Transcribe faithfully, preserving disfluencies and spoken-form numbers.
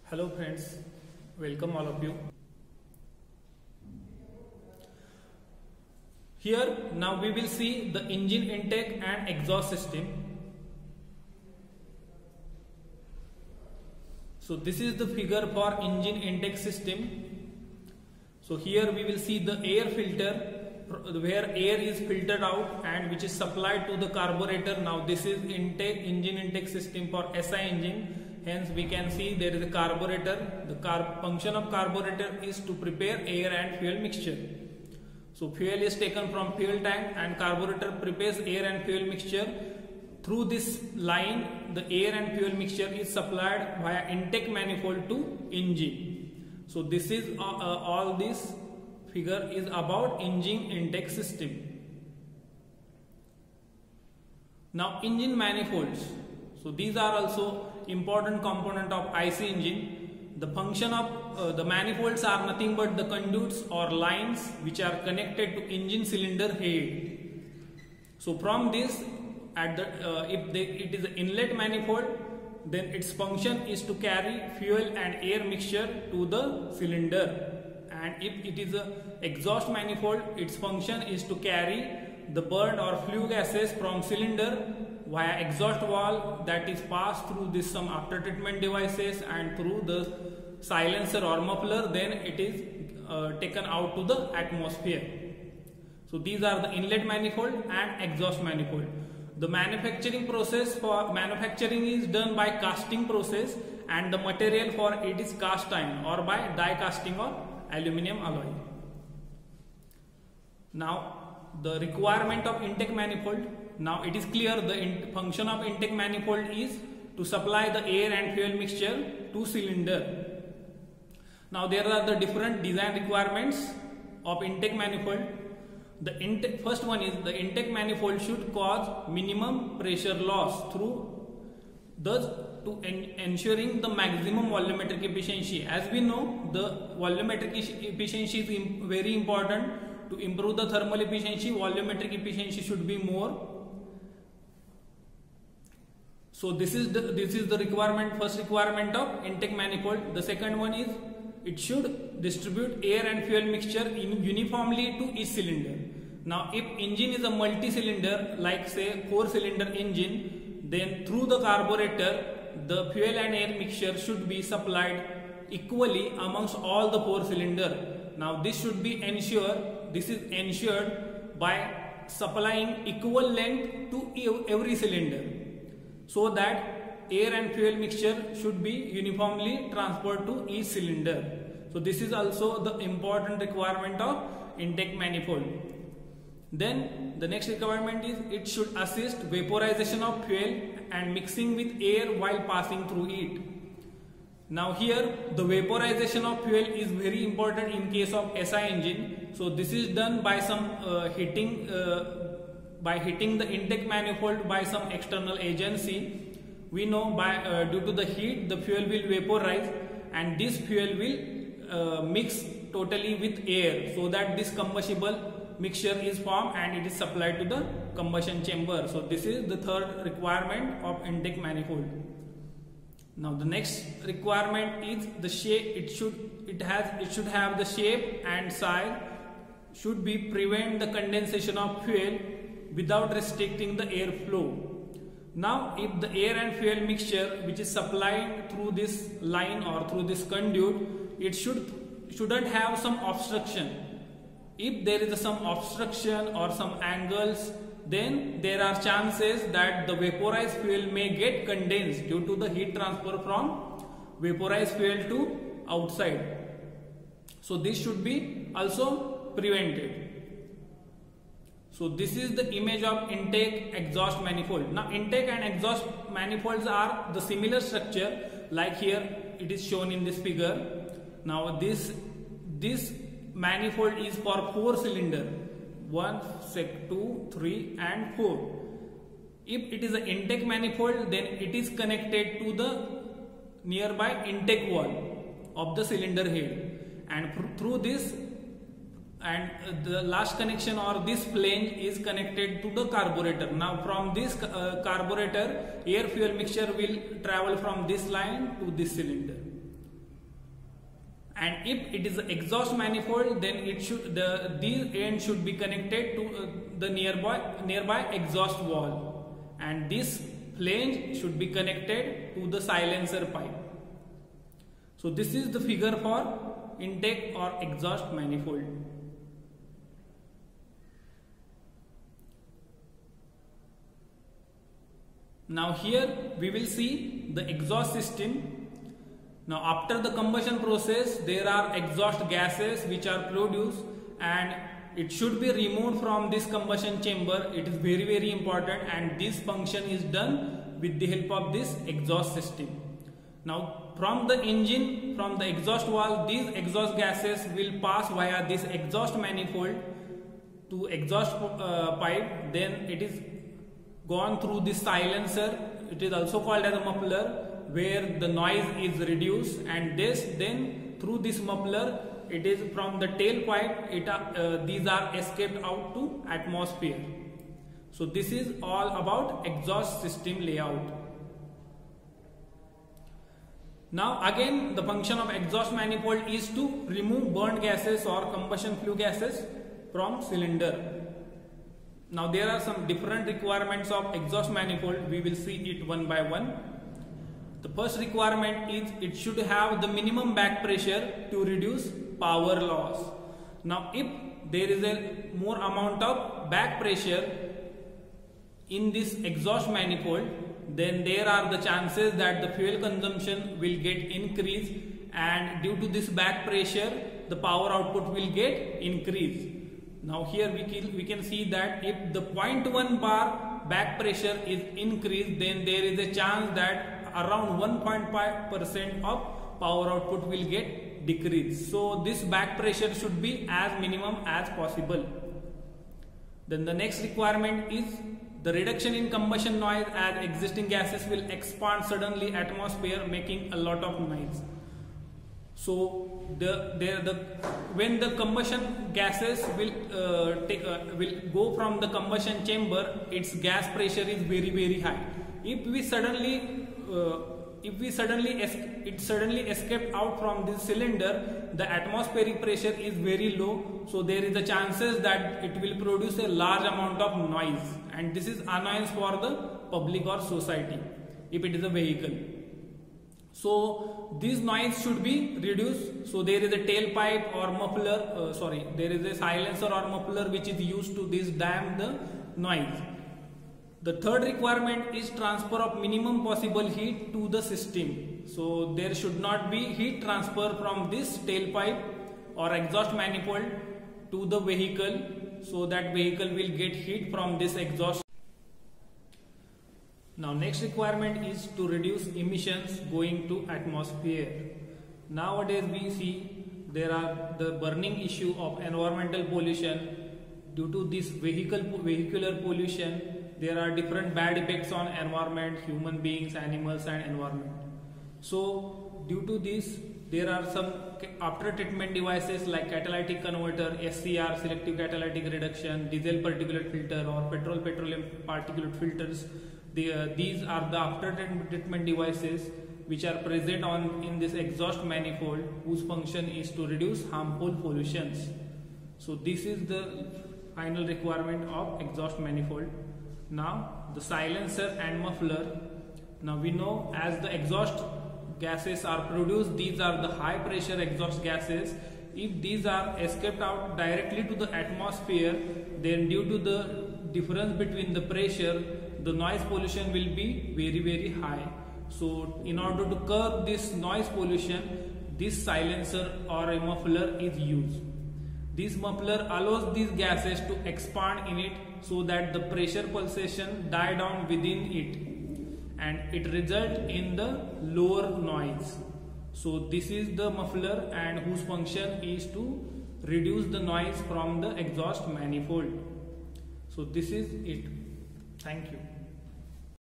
Hello friends, welcome all of you. Here now we will see the engine intake and exhaust system. So this is the figure for engine intake system. So here we will see the air filter where air is filtered out and which is supplied to the carburetor. Now this is intake engine intake system for S I engine. Hence we can see there is a carburetor. The car function of carburetor is to prepare air and fuel mixture. So fuel is taken from fuel tank and carburetor prepares air and fuel mixture. Through this line the air and fuel mixture is supplied via intake manifold to engine. So this is uh, uh, all this figure is about engine intake system. Now engine manifolds. So these are also important component of I C engine. The function of uh, the manifolds are nothing but the conduits or lines which are connected to engine cylinder head. So from this, at the uh, if they, it is an inlet manifold, then its function is to carry fuel and air mixture to the cylinder. And if it is a exhaust manifold, its function is to carry the burned or flue gases from cylinder via exhaust valve that is passed through this some after treatment devices and through the silencer or muffler, then it is uh, taken out to the atmosphere. So these are the inlet manifold and exhaust manifold. The manufacturing process for manufacturing is done by casting process and the material for it is cast iron or by die casting or aluminum alloy. Now the requirement of intake manifold. Now it is clear the in function of intake manifold is to supply the air and fuel mixture to cylinder. Now there are the different design requirements of intake manifold. The intake, first one is the intake manifold should cause minimum pressure loss through thus to en ensuring the maximum volumetric efficiency. As we know, the volumetric efficiency is im very important. To improve the thermal efficiency, volumetric efficiency should be more. So this is the this is the requirement, first requirement of intake manifold. The second one is it should distribute air and fuel mixture in uniformly to each cylinder. Now if engine is a multi-cylinder like say four cylinder engine, then through the carburetor the fuel and air mixture should be supplied equally amongst all the four cylinder. Now this should be ensured this is ensured by supplying equal length to every cylinder, so that air and fuel mixture should be uniformly transferred to each cylinder. So this is also the important requirement of intake manifold. Then the next requirement is it should assist vaporization of fuel and mixing with air while passing through it. Now here the vaporization of fuel is very important in case of S I engine. So this is done by some uh, heating uh, by heating the intake manifold by some external agency. We know by uh, due to the heat the fuel will vaporize and this fuel will uh, mix totally with air, so that this combustible mixture is formed and it is supplied to the combustion chamber. So this is the third requirement of intake manifold. Now the next requirement is the shape. It should it has it should have the shape and size should be prevent the condensation of fuel without restricting the air flow. Now if the air and fuel mixture which is supplied through this line or through this conduit, it should shouldn't have some obstruction. If there is some obstruction or some angles, then there are chances that the vaporized fuel may get condensed due to the heat transfer from vaporized fuel to outside. So this should be also prevented. So this is the image of intake exhaust manifold. Now intake and exhaust manifolds are the similar structure, like here it is shown in this figure. Now this this manifold is for four cylinder, one, sec, two, three and four. If it is an intake manifold, then it is connected to the nearby intake wall of the cylinder head, and through this and the last connection or this flange is connected to the carburetor. Now from this uh, carburetor air fuel mixture will travel from this line to this cylinder. And if it is an exhaust manifold, then it should the these ends should be connected to uh, the nearby nearby exhaust wall, and this flange should be connected to the silencer pipe. So this is the figure for intake or exhaust manifold. Now here we will see the exhaust system. Now after the combustion process, there are exhaust gases which are produced, and it should be removed from this combustion chamber. It is very very important, and this function is done with the help of this exhaust system. Now from the engine, from the exhaust valve, these exhaust gases will pass via this exhaust manifold to exhaust uh, pipe. Then it is gone through this silencer. It is also called as a muffler, where the noise is reduced, and this then through this muffler, it is from the tailpipe, it are, uh, these are escaped out to atmosphere. So this is all about exhaust system layout. Now again, the function of exhaust manifold is to remove burnt gases or combustion flue gases from cylinder. Now there are some different requirements of exhaust manifold. We will see it one by one. The first requirement is it should have the minimum back pressure to reduce power loss. Now if there is a more amount of back pressure in this exhaust manifold, then there are the chances that the fuel consumption will get increased, and due to this back pressure the power output will get increased. Now here we can, we can see that if the zero point one bar back pressure is increased, then there is a chance that around one point five percent of power output will get decreased. So this back pressure should be as minimum as possible. Then the next requirement is the reduction in combustion noise, as existing gases will expand suddenly atmosphere, making a lot of noise. So the, the, the when the combustion gases will uh, take, uh, will go from the combustion chamber, its gas pressure is very very high. If we suddenly uh, if we suddenly it suddenly escaped out from this cylinder, the atmospheric pressure is very low, so there is a chances that it will produce a large amount of noise, and this is annoyance for the public or society if it is a vehicle. So this noise should be reduced. So there is a tailpipe or muffler, uh, sorry, there is a silencer or muffler which is used to this damp the noise. The third requirement is transfer of minimum possible heat to the system. So there should not be heat transfer from this tailpipe or exhaust manifold to the vehicle, so that vehicle will get heat from this exhaust. Now next requirement is to reduce emissions going to atmosphere. Nowadays we see there are the burning issue of environmental pollution. Due to this vehicle vehicular pollution, there are different bad effects on environment, human beings, animals and environment. So due to this, there are some after treatment devices like catalytic converter, S C R, selective catalytic reduction, diesel particulate filter or petrol petroleum particulate filters. The, uh, these are the after treatment devices which are present on in this exhaust manifold, whose function is to reduce harmful pollutions. So this is the final requirement of exhaust manifold. Now the silencer and muffler. Now we know as the exhaust gases are produced, these are the high pressure exhaust gases. If these are escaped out directly to the atmosphere, then due to the difference between the pressure, the noise pollution will be very very high. So in order to curb this noise pollution, this silencer or a muffler is used. This muffler allows these gases to expand in it, so that the pressure pulsation die down within it, and it results in the lower noise. So this is the muffler, and whose function is to reduce the noise from the exhaust manifold. So this is it. Thank you.